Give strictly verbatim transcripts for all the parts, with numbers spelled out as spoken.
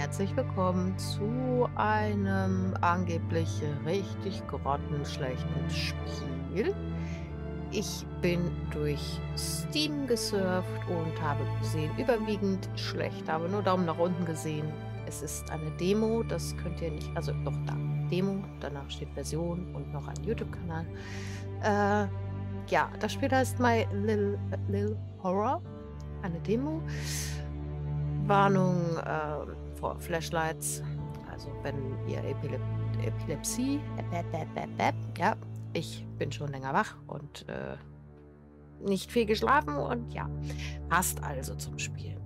herzlich willkommen zu einem angeblich richtig grottenschlechten Spiel. Ich bin durch Steam gesurft und habe gesehen, überwiegend schlecht, habe nur Daumen nach unten gesehen. Es ist eine Demo, das könnt ihr nicht, also doch da, Demo, danach steht Version und noch ein YouTube-Kanal. Äh, ja, das Spiel heißt My Little, Little Horror, eine Demo. Warnung äh, vor Flashlights, also wenn ihr Epilep Epilepsie, ja, ich bin schon länger wach und äh, nicht viel geschlafen und ja, passt also zum Spiel.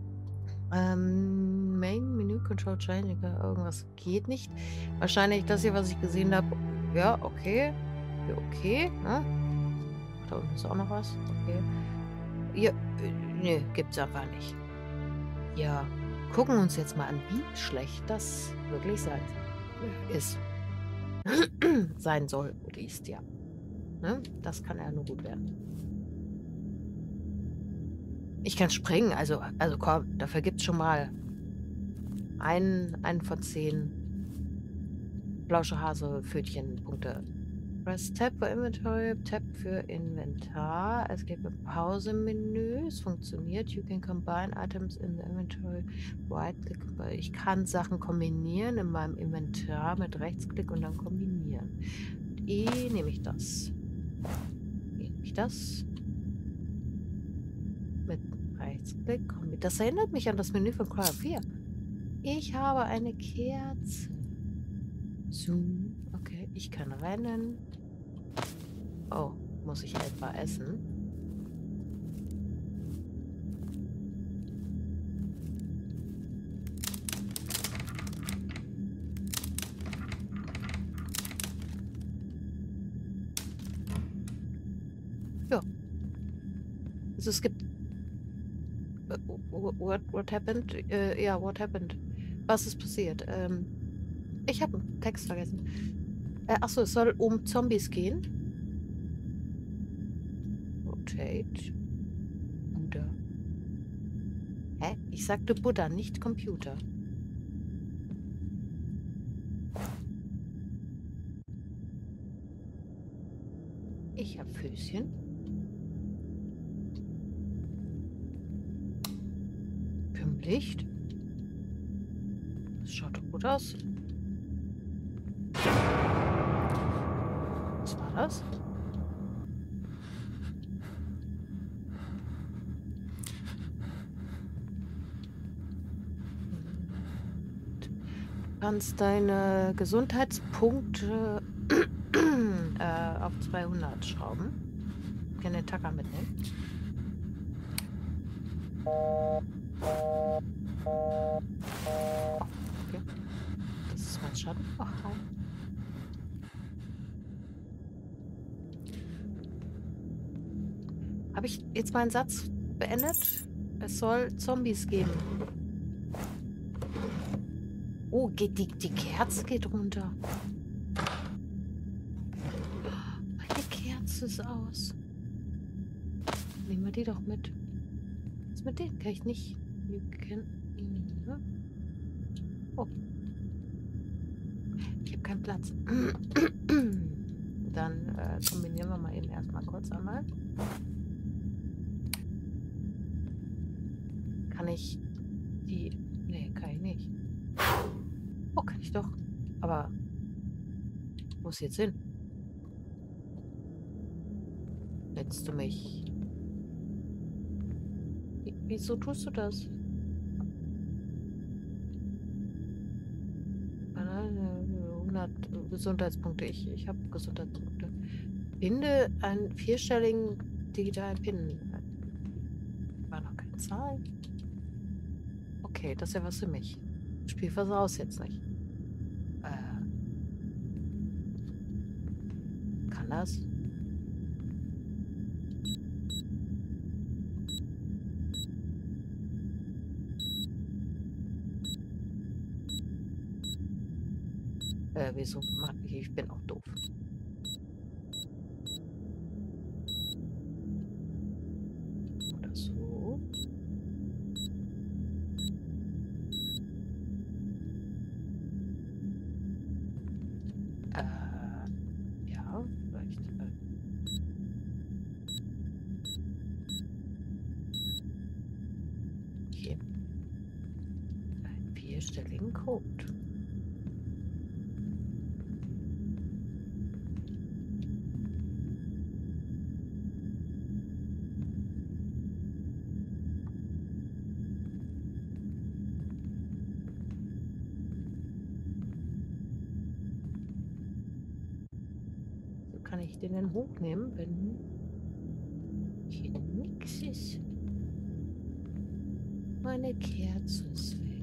Ähm, Main Menü Control Change, irgendwas geht nicht. Wahrscheinlich das hier, was ich gesehen habe. Ja, okay. Ja, okay. Ne? Da unten ist auch noch was. Okay. Ja, äh, nee, gibt's einfach nicht. Ja, gucken uns jetzt mal an, wie schlecht das wirklich sein ist. Sein soll oder ist, ja. Ne? Das kann ja nur gut werden. Ich kann springen, also, also komm, dafür gibt's schon mal einen, einen von zehn Blausche Hase Pfötchen Punkte. Press Tab für Inventory, Tab für Inventar. Es gibt ein Pause-Menü. Es funktioniert. You can combine items in the inventory. Right-Click. Ich kann Sachen kombinieren in meinem Inventar mit Rechtsklick und dann kombinieren. Mit E nehme ich das. E nehme ich das. Mit Rechtsklick. Das erinnert mich an das Menü von Cry vier. Ich habe eine Kerze. Zoom. Okay, ich kann rennen. Oh, muss ich etwa essen? Ja. Also es gibt... What, what happened? Uh, ja, what happened? Was ist passiert? Ähm, ich habe einen Text vergessen. Äh, achso, es soll um Zombies gehen. Rotate. Buddha. Hä? Ich sagte Buddha, nicht Computer. Ich habe Füßchen. Im Licht. Das schaut doch gut aus. Was war das? Du kannst deine Gesundheitspunkte äh, auf zweihundert schrauben. Ich kann den Tacker mitnehmen. Oh, okay. Das ist mein Schatten. Ach, hi. Habe ich jetzt meinen Satz beendet? Es soll Zombies geben. Oh, geht die, die Kerze geht runter. Meine Kerze ist aus. Nehmen wir die doch mit. Was mit denen? Kann ich nicht. You can... Oh. Ich habe keinen Platz. Dann äh, kombinieren wir mal eben erstmal kurz einmal. Kann ich die... Nee, kann ich nicht. Oh, kann ich doch. Aber wo ist jetzt hin? Letzst du mich? Wie, wieso tust du das? hundert Gesundheitspunkte. Ich, ich habe Gesundheitspunkte. Finde einen vierstelligen digitalen PIN. War noch keine Zahl. Okay, das ist ja was für mich. Spiel versaus jetzt nicht. Äh, kann das? Äh, wieso mach ich? Ich bin auch doof. Oder so. Okay. Einen vierstelligen Code. So kann ich den dann hochnehmen, wenn hier nichts ist. Meine Kerze ist weg.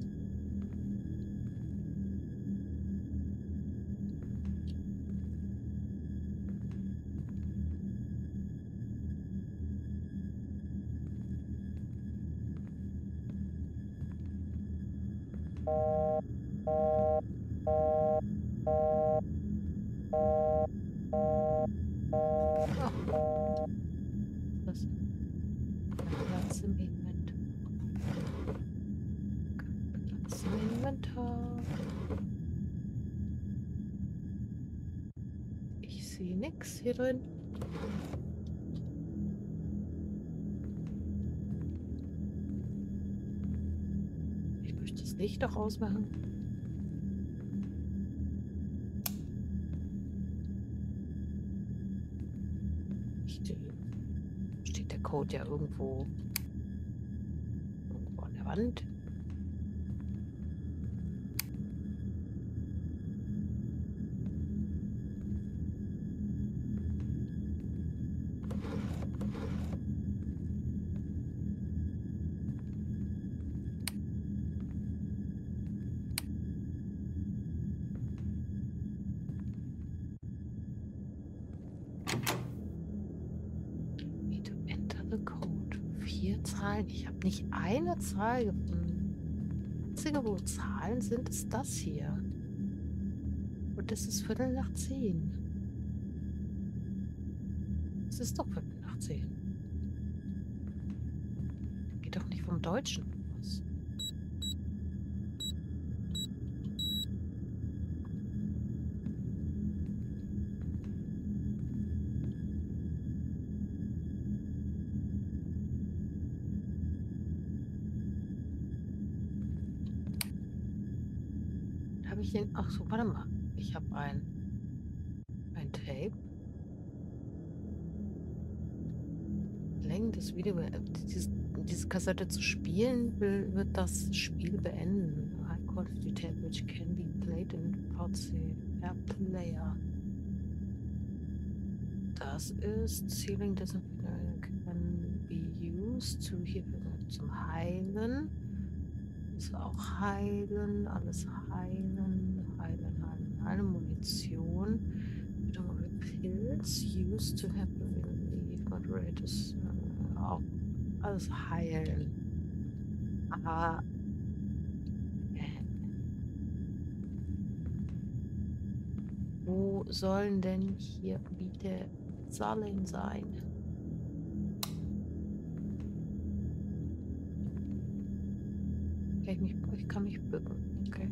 Oh. Was ist das? Kein Platz im Inventar. Kein Platz im Inventar. Ich sehe nichts hier drin. Ich möchte das Licht doch ausmachen. Steht der Code ja irgendwo, irgendwo an der Wand. Vier Zahlen. Ich habe nicht eine Zahl gefunden. Das einzige, wo Zahlen sind, ist das hier. Und das ist Viertel nach zehn. Es ist doch Viertel nach zehn. Geht doch nicht vom Deutschen aus. Habe ich den? Ach so, warte mal. Ich habe ein ein Tape. Längen des Video. Dieses, diese Kassette zu spielen, will, wird das Spiel beenden. High quality tape which can be played in V C R Player. Das ist Sealing Disinfectant can be used to hier zum Heilen. Ist auch heilen, alles heilen, heilen, heilen, heilen, Munition. Pills used to have relief, moderators, äh, auch alles heilen. Aber äh, wo sollen denn hier bitte Zahlen sein? Ich, mich, ich kann mich bücken, okay.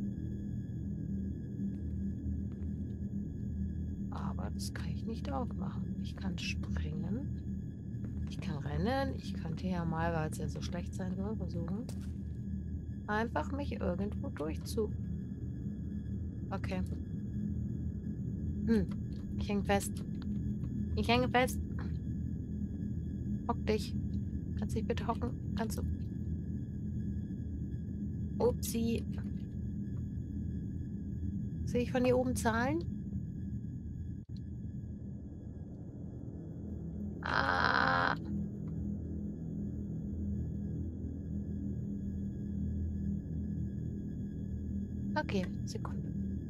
Aber das kann ich nicht aufmachen. Ich kann springen. Ich kann rennen. Ich könnte ja mal, weil es ja so schlecht sein soll, versuchen, einfach mich irgendwo durchzu... Okay. Hm. Ich hänge fest. Ich hänge fest. Hock dich. Kannst du dich bitte hocken? Kannst du... Upsi. Sehe ich von hier oben Zahlen? Ah. Okay, Sekunde.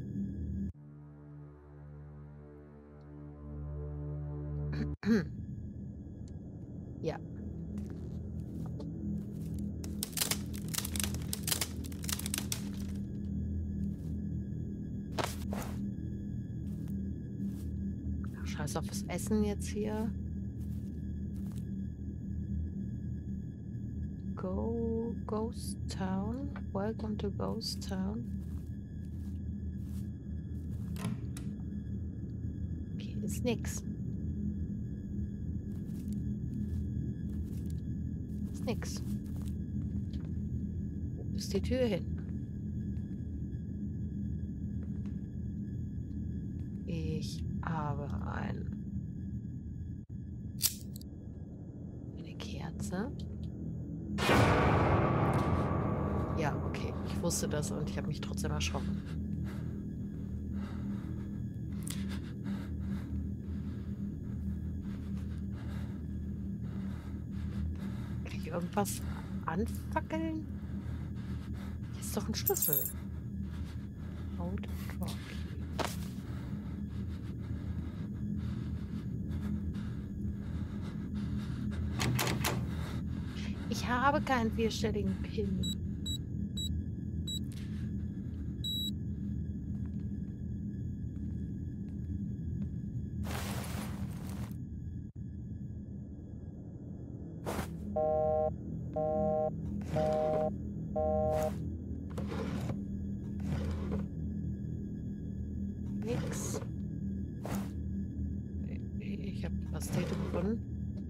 Ja. Scheiß auf das Essen jetzt hier. Go Ghost Town. Welcome to Ghost Town. Okay, ist nix. Ist nix. ist die Tür hin? Ich habe ein, eine Kerze. Ja, okay. Ich wusste das und ich habe mich trotzdem erschrocken. Kann ich irgendwas anfackeln? Hier ist doch ein Schlüssel. Out Rock. Ich habe keinen vierstelligen Pin. Nix. Ich habe Pastete gefunden.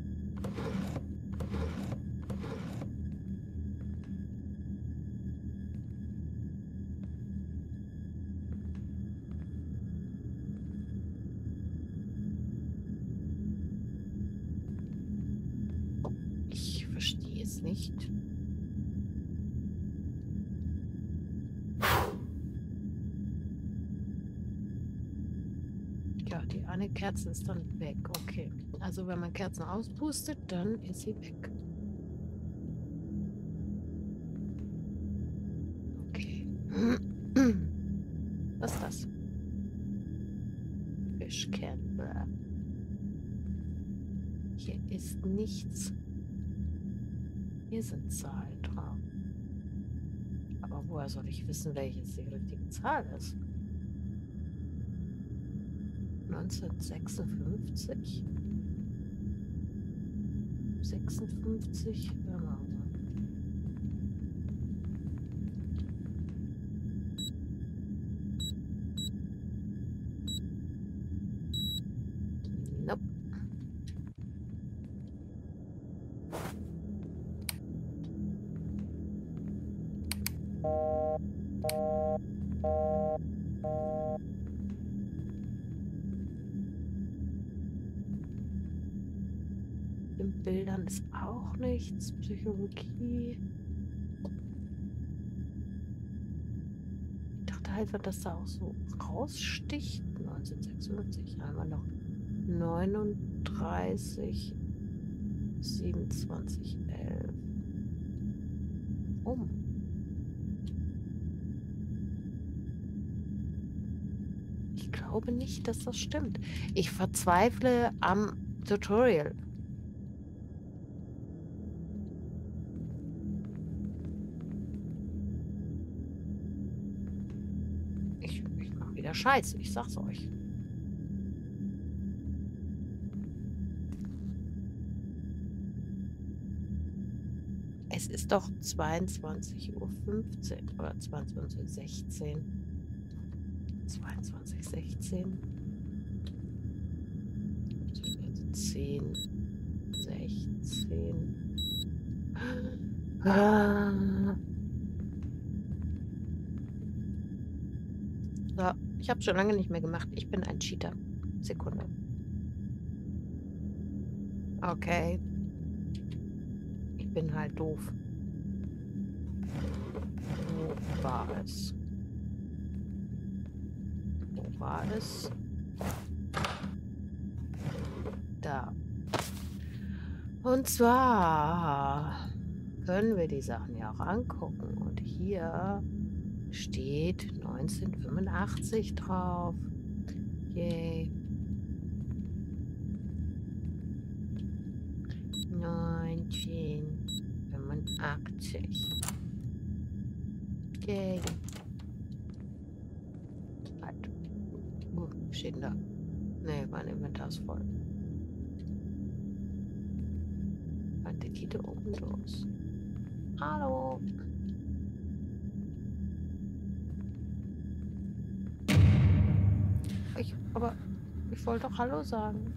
Ich verstehe es nicht. Ja, die eine Kerze ist dann weg. Okay. Also wenn man Kerzen auspustet, dann ist sie weg. Okay. Was ist das? Fischkern. Hier ist nichts. Hier sind Zahlen drauf. Aber woher soll ich wissen, welches die richtige Zahl ist? neunzehnhundertsechsundfünfzig? sechsundfünfzig? Ja, machen wir. Nope. In Bildern ist auch nichts. Psychologie. Ich dachte halt, wenn das da auch so raussticht. neunzehnhundertsechsundfünfzig haben wir noch neununddreißig, siebenundzwanzig, elf. Um. Ich glaube nicht, dass das stimmt. Ich verzweifle am Tutorial. Ich, ich mache wieder Scheiße, ich sag's euch. Es ist doch zweiundzwanzig Uhr fünfzehn oder zweiundzwanzig Uhr sechzehn. zweiundzwanzig Uhr sechzehn. zehn, sechzehn. Ah. So, ich habe schon lange nicht mehr gemacht. Ich bin ein Cheater. Sekunde. Okay. Ich bin halt doof. Wo war es? Wo war es? Da. Und zwar können wir die Sachen ja auch angucken. Und hier steht neunzehnhundertfünfundachtzig drauf. Yay. neunzehnhundertfünfundachtzig. Yay. Halt. Uh, steht da. Nee, mein Inventar ist voll. Antikite Open Doors. Hallo. Ich, aber ich wollte doch Hallo sagen.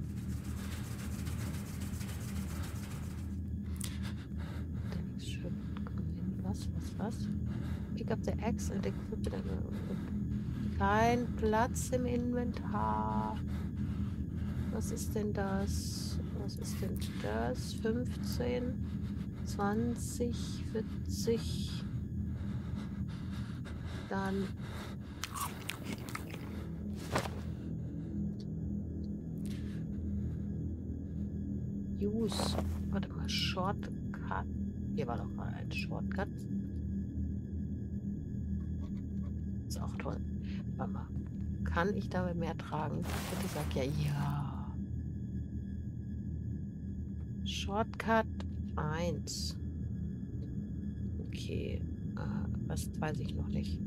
Was, was, was? Pick up the axe and equip it. Kein Platz im Inventar. Was ist denn das? Was ist denn das? fünfzehn, zwanzig, vierzig. Dann Use. Warte mal, Shortcut. Hier war doch mal ein Shortcut. Ist auch toll. Warte mal. Kann ich damit mehr tragen? Bitte sag ja, ja. Shortcut eins. Okay. Äh, was weiß ich noch nicht.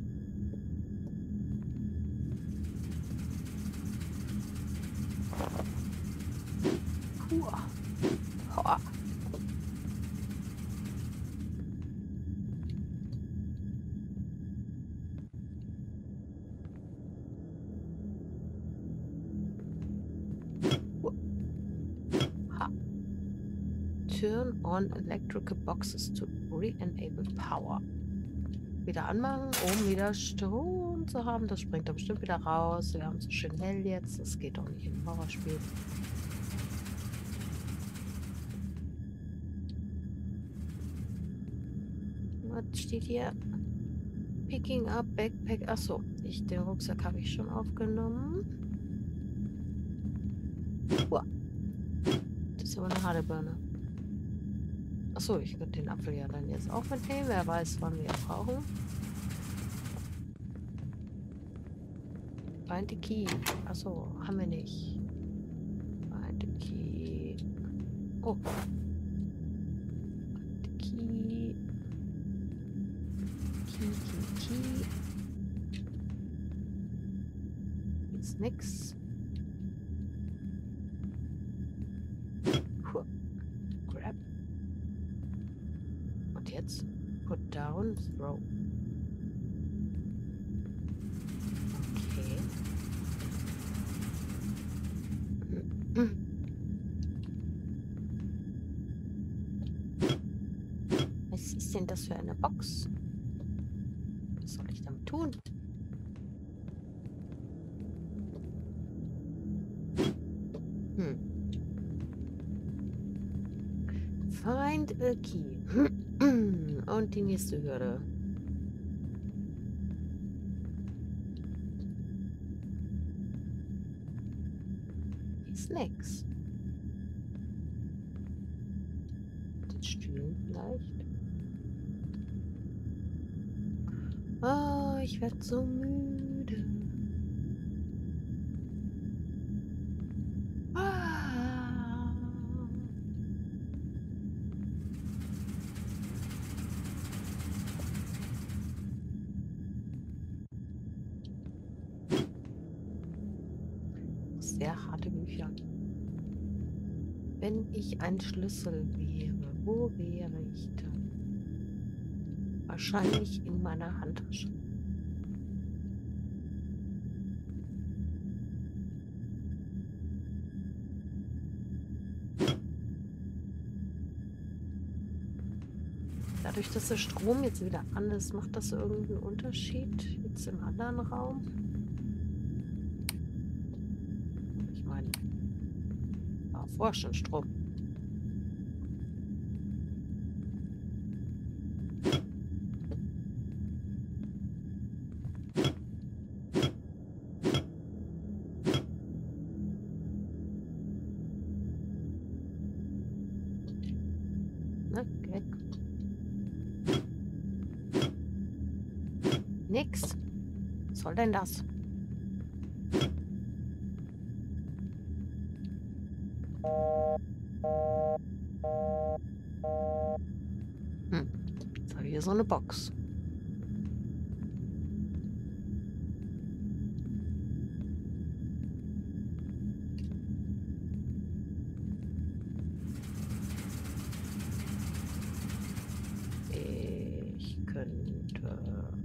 Puh. Hoa. Ha. Turn on electrical boxes to re-enable power. Wieder anmachen, um wieder Strom zu haben. Das springt da bestimmt wieder raus. Wir haben so schön hell jetzt. Das geht doch nicht im Horrorspiel. Was steht hier? Picking up Backpack. Achso, ich, den Rucksack habe ich schon aufgenommen. Uah. Das ist aber eine harte Birne. Achso, ich könnte den Apfel ja dann jetzt auch mitnehmen. Wer weiß, wann wir ihn brauchen. Find the key. Achso, haben wir nicht. Find the key. Oh. Find the key. Key, key, key. Ist nix. Puh. Grab. Und jetzt? Put down, throw. Okay. Was ist denn das für eine Box? Was soll ich damit tun? Hm. Find a key. Und die nächste Hürde. Ist nix. Den Stühlen vielleicht. Oh, ich werde so müde. Ah. Sehr harte Bücher. Wenn ich ein Schlüssel wäre, wo wäre ich dann? Wahrscheinlich in meiner Handtasche. Dadurch, dass der Strom jetzt wieder an ist, macht das irgendeinen Unterschied jetzt im anderen Raum? Ich meine, war vorher schon Strom. Ne, weg. Nix. Was soll denn das? Hm. Jetzt habe ich hier so eine Box. Ich könnte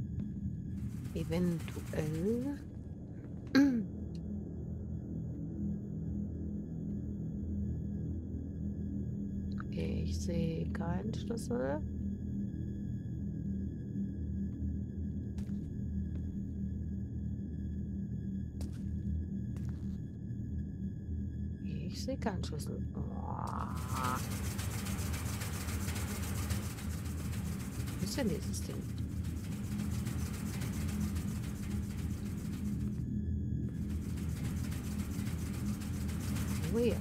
eventuell ich sehe keinen Schlüssel. Ich sehe keinen Schlüssel. Oh. Wo ist denn dieses Ding? Oh ja.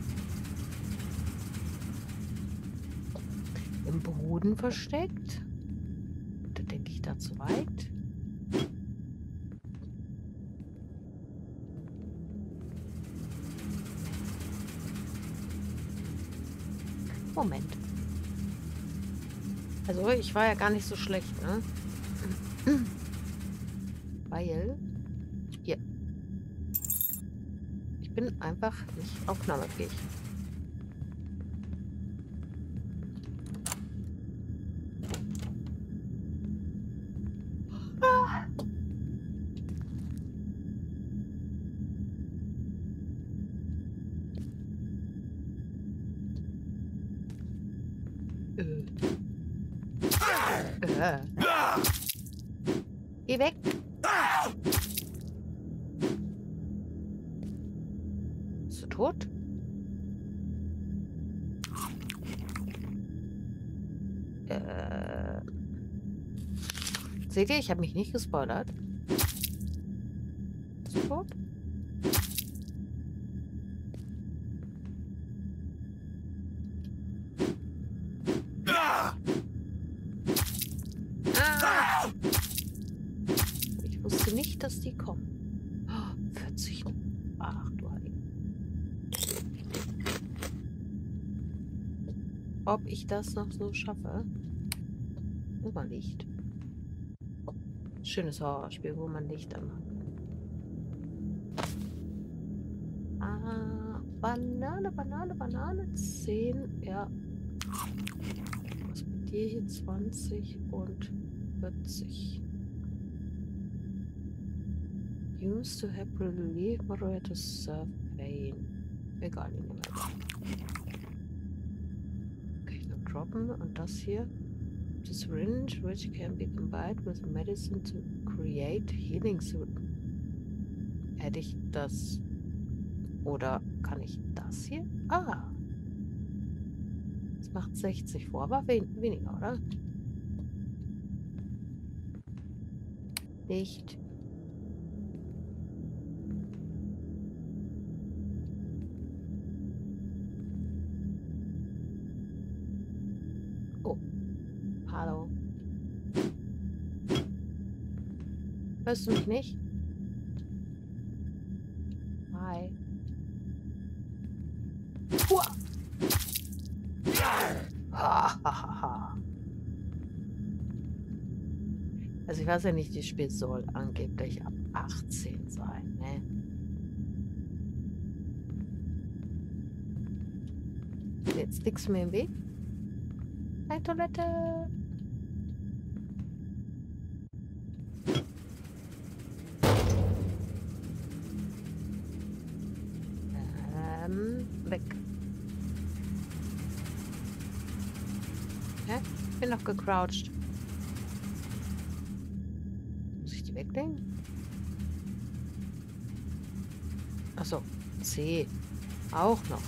Im Boden versteckt? Da denke ich da zu weit. Moment. Also ich war ja gar nicht so schlecht, ne? Weil hier. Ich bin einfach nicht aufnahmefähig. Ah. Äh. Äh. Geh weg. Bist du tot? Äh. Seht ihr, ich habe mich nicht gespoilert. Bist du tot? Ah! Ich wusste nicht, dass die kommen. Oh, vierzig. Ach du Heilige. Ob ich das noch so schaffe? Über Licht. Schönes Horrorspiel, wo man Licht anmachen kann. Ah, Banane, Banane, Banane. zehn. Ja. Was mit dir hier? zwanzig und vierzig. Used to have relief, moderate to serve pain. Egal, ich nehme weiter. Kann ich noch droppen? Und das hier? The syringe, which can be combined with medicine to create healing suit. Hätte ich das? Oder kann ich das hier? Ah! Das macht sechzig vor, aber wen weniger, oder? Nicht. Oh. Hallo. Hörst du mich nicht? Hi. Hua! Ha, ha, ha, ha. Also ich weiß ja nicht, das Spiel soll angeblich ab achtzehn sein, ne? Jetzt liegst du mir im Weg. Eine Toilette. Ähm, weg. Hä? Ich bin noch gecrouched. Muss ich die weglegen? Achso, C. Auch noch.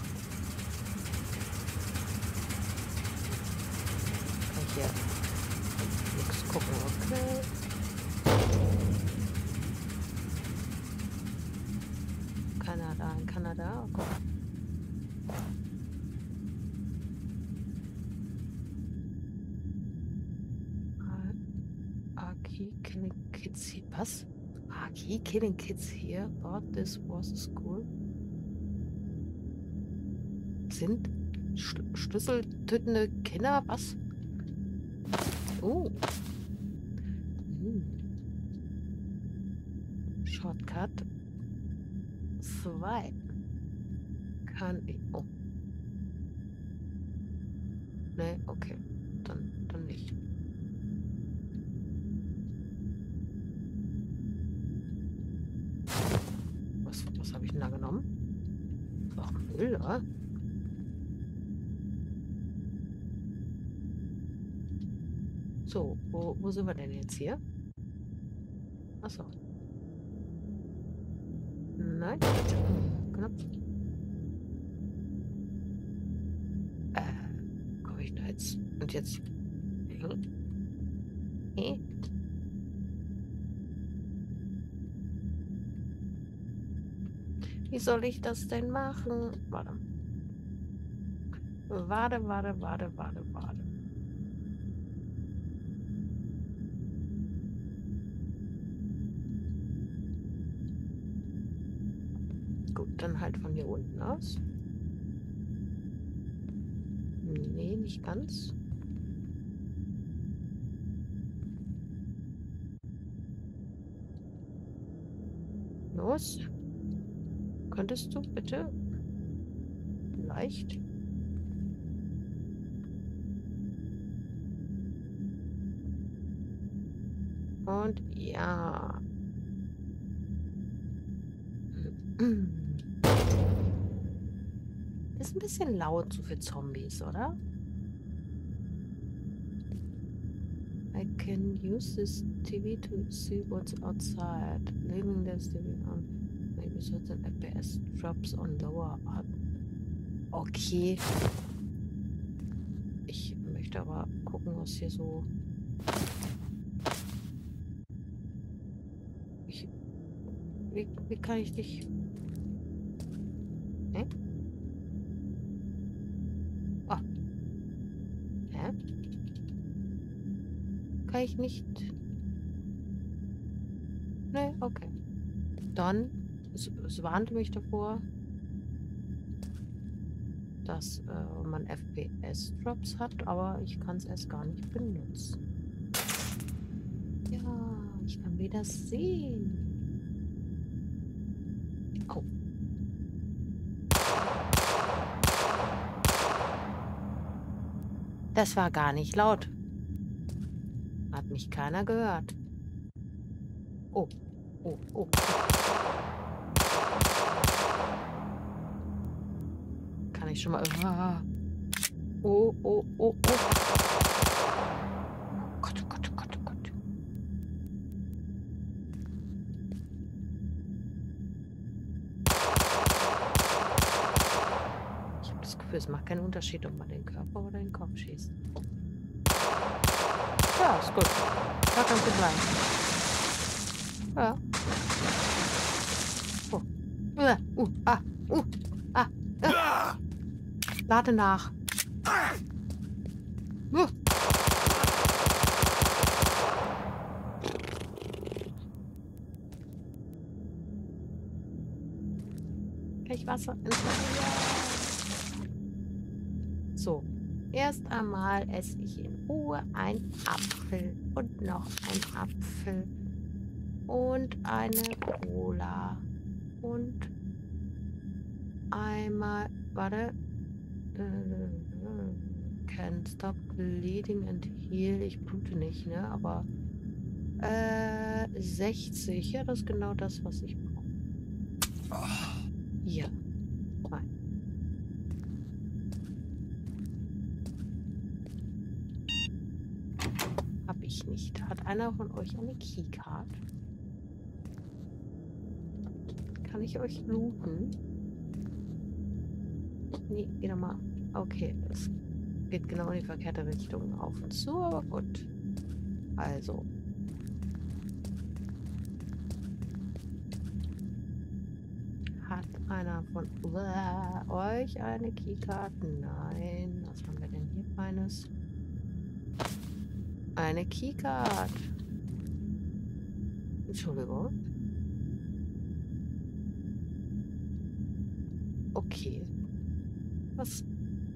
Kann ich hier nichts gucken, okay. Kanada, in Kanada, oh Gott. Aki killing kids here. Was? Aki killing kids here? Thought this was a school? Sind Sch schlüsseltötende Kinder? Was? Oh. Hm. Shortcut. Zwei. Kann ich. Oh. Ne, okay. Dann, dann nicht. Was, was habe ich denn da genommen? Ach, Müll, oder? So, wo, wo sind wir denn jetzt hier? Achso. Nein. Knopf. jetzt. Und jetzt. Hey. Wie soll ich das denn machen? Warte. Warte, warte, warte, warte, warte. Gut, dann halt von hier unten aus. Nee, nicht ganz. Los. Könntest du bitte? Vielleicht. Und ja. Ist ein bisschen laut so für Zombies, oder? I can use this T V to see what's outside. Leaving this T V on. Maybe certain F P S drops on lower up. Okay. Ich möchte aber gucken, was hier so... Ich... Wie, wie kann ich dich... Hä? Ah. Hä? Kann ich nicht... Nee, okay. Dann... Es, es warnte mich davor, dass äh, man F P S-Drops hat, aber ich kann es erst gar nicht benutzen. Ja, ich kann wieder sehen. Oh. Das war gar nicht laut. Hat mich keiner gehört. Oh, oh, oh. Kann ich schon mal... Oh, oh, oh, oh. Gott, oh Gott, oh Gott, oh Gott. Ich habe das Gefühl, es macht keinen Unterschied, ob man den Körper oder den Kopf schießt. Ja, ist gut. Da kannst du bleiben. Ja. Oh. Uh, uh, ah, uh, ah, uh. Lade nach. Uh. Kann ich Wasser ins Wasser? Ja. So. Erst einmal esse ich in Ruhe einen Apfel und noch einen Apfel und eine Cola und einmal, warte, can stop bleeding and heal. Ich blute nicht, ne, aber äh, sechzig, ja, das ist genau das, was ich brauche. Hier. Nein. Ich nicht. Hat einer von euch eine Keycard? Kann ich euch looten? Nee, geh doch mal. Okay, es geht genau in die verkehrte Richtung auf und zu, aber gut. Also. Hat einer von uh, euch eine Keycard? Nein. Was haben wir denn hier feines? Eine Keycard. Entschuldigung. Okay. Was?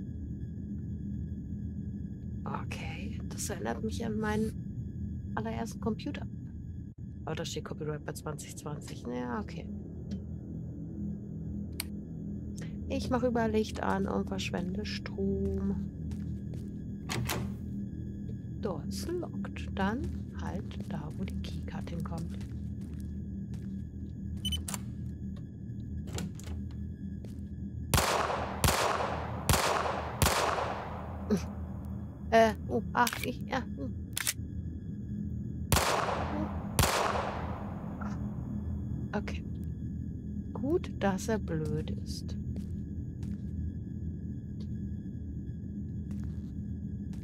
Okay. Das erinnert mich an meinen allerersten Computer. Aber da steht Copyright bei zwanzig zwanzig. Ja, okay. Ich mache überall Licht an und verschwende Strom. Door ist locked. Dann halt da, wo die Keycard hinkommt. Äh, oh, ach, ich, ja. Okay. Gut, dass er blöd ist.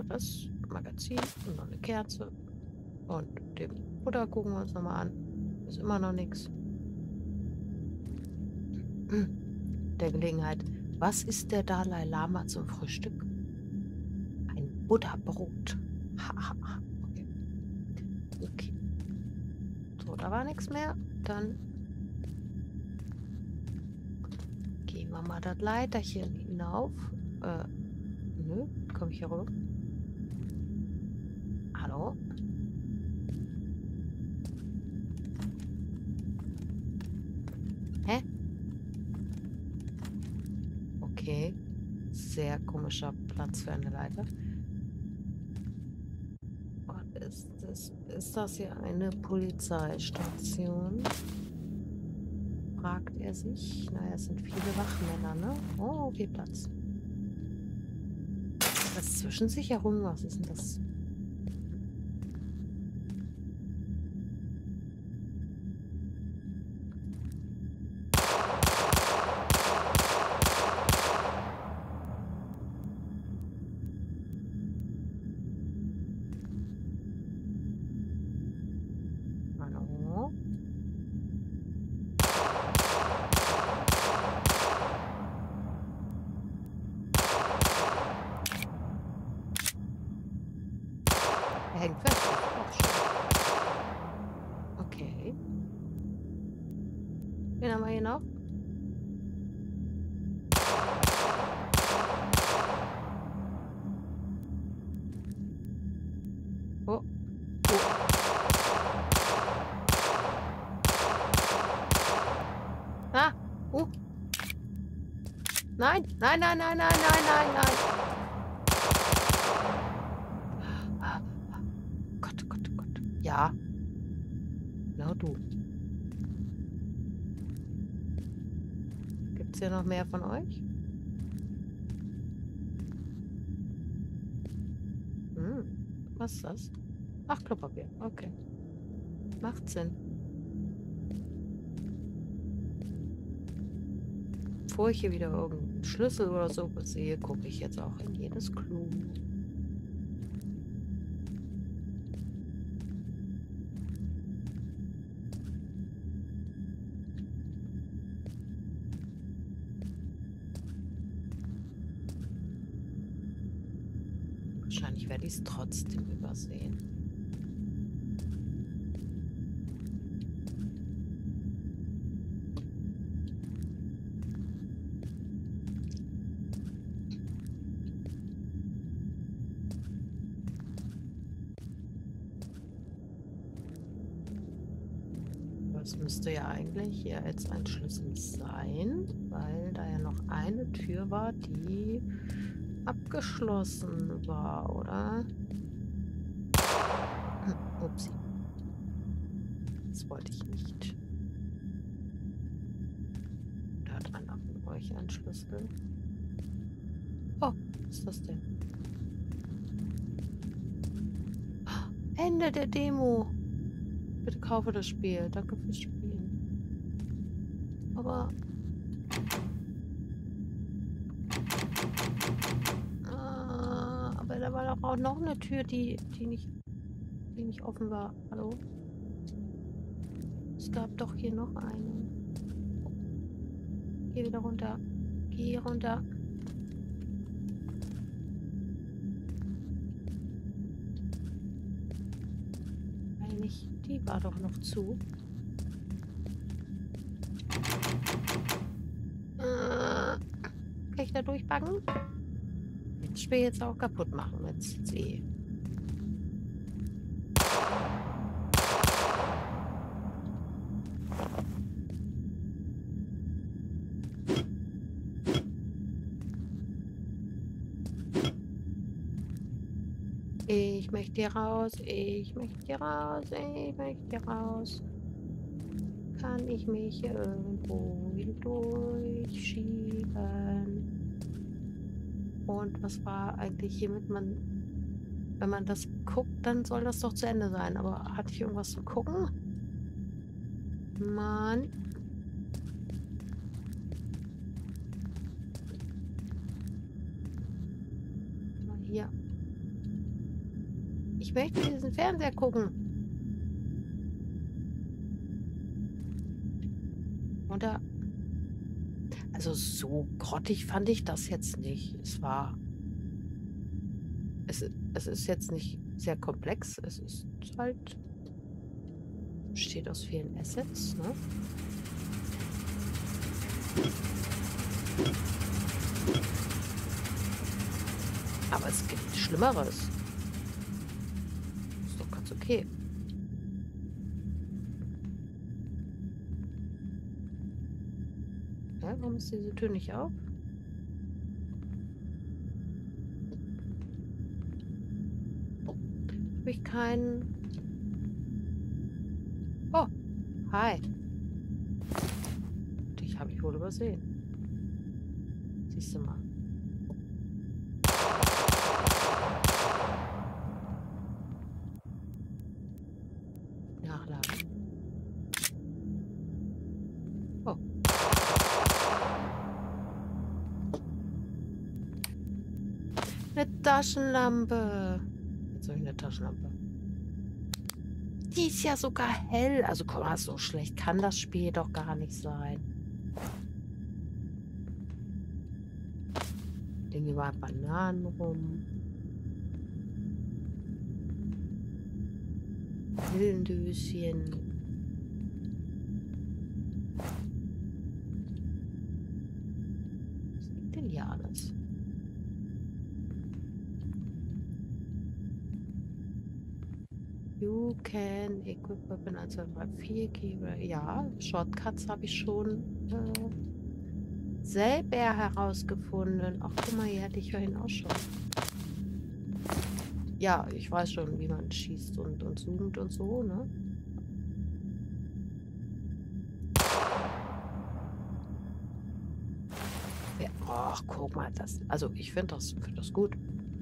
das Magazin und noch eine Kerze. Und den Butter gucken wir uns nochmal an. Ist immer noch nichts. Der Gelegenheit. Was ist der Dalai Lama zum Frühstück? Ein Butterbrot. Haha. Okay. Okay. So, da war nichts mehr. Dann gehen wir mal das Leiterchen hinauf. Äh, nö, komme ich hier rüber? Hallo? Hä? Okay. Sehr komischer Platz für eine Leiter. Und ist das, ist das hier eine Polizeistation? Fragt er sich. Naja, es sind viele Wachmänner, ne? Oh, okay, Platz. Das Zwischensicherung, was ist denn das? Hallo? Er hängt fest. Auch schon. Okay. Wen haben wir hier noch? Oh. Oh. Ah. Oh. Nein. Nein, nein, nein, nein, nein, nein, nein. Gott, Gott, Gott. Ja. Na du. Gibt es hier noch mehr von euch? Hm. Was ist das? Ach, Klopapier. Okay. Macht Sinn. Bevor ich hier wieder irgendeinen Schlüssel oder so sehe, gucke ich jetzt auch in jedes Klo. Wahrscheinlich werde ich es trotzdem übersehen. Das müsste ja eigentlich hier jetzt ein Schlüssel sein, weil da ja noch eine Tür war, die abgeschlossen war, oder? Hm, upsi. Das wollte ich nicht. Da hat einer von euch einen Schlüssel. Oh, was ist das denn? Ende der Demo. Bitte kaufe das Spiel. Danke fürs Spielen. Aber... Ah, aber da war doch auch noch eine Tür, die, die, nicht, die nicht offen war. Hallo? Es gab doch hier noch eine. Geh wieder runter. Geh runter. Nicht. Die war doch noch zu. Äh, kann ich da durchbacken? Das Spiel jetzt auch kaputt machen mit C. Ich möchte hier raus, ich möchte hier raus, ich möchte hier raus. Kann ich mich hier irgendwo durchschieben? Und was war eigentlich hiermit? Man, wenn man das guckt, dann soll das doch zu Ende sein. Aber hatte ich irgendwas zu gucken? Mann. Mal hier. Ich möchte diesen Fernseher gucken. Oder? Also so grottig fand ich das jetzt nicht. Es war... Es, es ist jetzt nicht sehr komplex. Es ist halt... Besteht aus vielen Assets, ne? Aber es gibt Schlimmeres. Ist doch ganz okay. Ja, warum ist diese Tür nicht auf? Habe ich keinen... Oh, hi. Dich habe ich wohl übersehen. Siehst du mal. Nachladen. Oh. Eine Taschenlampe. Jetzt habe ich eine Taschenlampe. Die ist ja sogar hell. Also guck mal, so schlecht kann das Spiel doch gar nicht sein. Liegen überall Bananen rum. Pillendöschen. Was liegt denn hier alles? You can equip weapon eins, zwei, drei, vier Keyboard. Ja, Shortcuts habe ich schon äh, selber herausgefunden. Ach, guck mal, hier hätte ich vorhin auch schon. Ja, ich weiß schon, wie man schießt und, und zoomt und so, ne? Ja, ach, guck mal, das. Also, ich finde das, find das gut.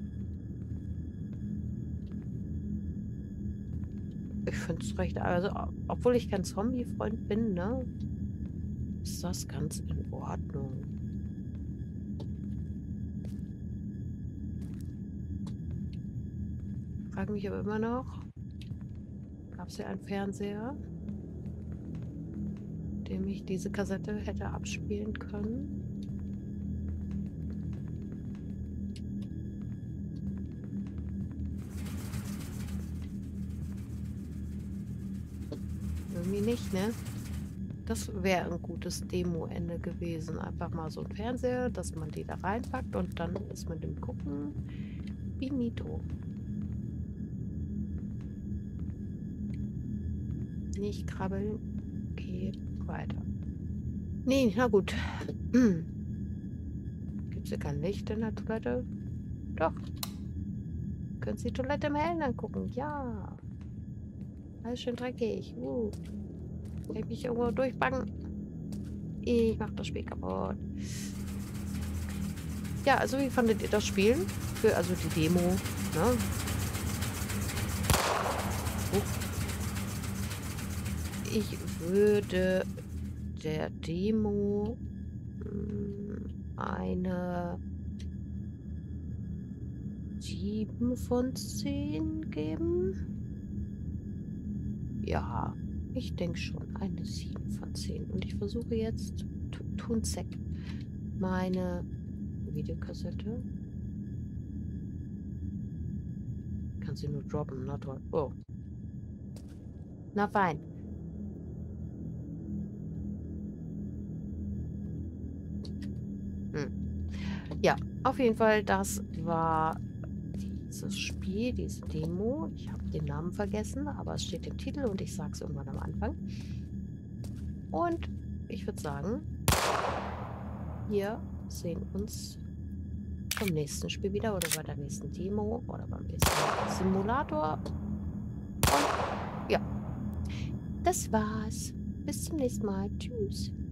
Ich finde es recht. Also, obwohl ich kein Zombie-Freund bin, ne? Ist das ganz in Ordnung. Ich frage mich aber immer noch, gab es ja einen Fernseher, dem ich diese Kassette hätte abspielen können? Irgendwie nicht, ne? Das wäre ein gutes Demo-Ende gewesen. Einfach mal so ein Fernseher, dass man die da reinpackt und dann ist mit dem Gucken finito. Nicht krabbeln. Okay, weiter. Nee, na gut. Hm. Gibt es hier kein Licht in der Toilette? Doch. Können Sie die Toilette im Hellen angucken? Ja. Alles schön dreckig. Uh. Kann ich mich irgendwo durchbacken? Ich mach das Spiel kaputt. Ja, also wie fandet ihr das Spiel? Für, also die Demo, ne? Uh. Ich würde der Demo eine sieben von zehn geben. Ja, ich denke schon eine sieben von zehn. Und ich versuche jetzt Tunzek meine Videokassette. Kann sie nur droppen, na toll. Oh. Na fein. Hm. Ja, auf jeden Fall, das war dieses Spiel, diese Demo. Ich habe den Namen vergessen, aber es steht im Titel und ich sage es irgendwann am Anfang. Und ich würde sagen, wir sehen uns beim nächsten Spiel wieder oder bei der nächsten Demo oder beim nächsten Simulator. Und ja, das war's. Bis zum nächsten Mal. Tschüss.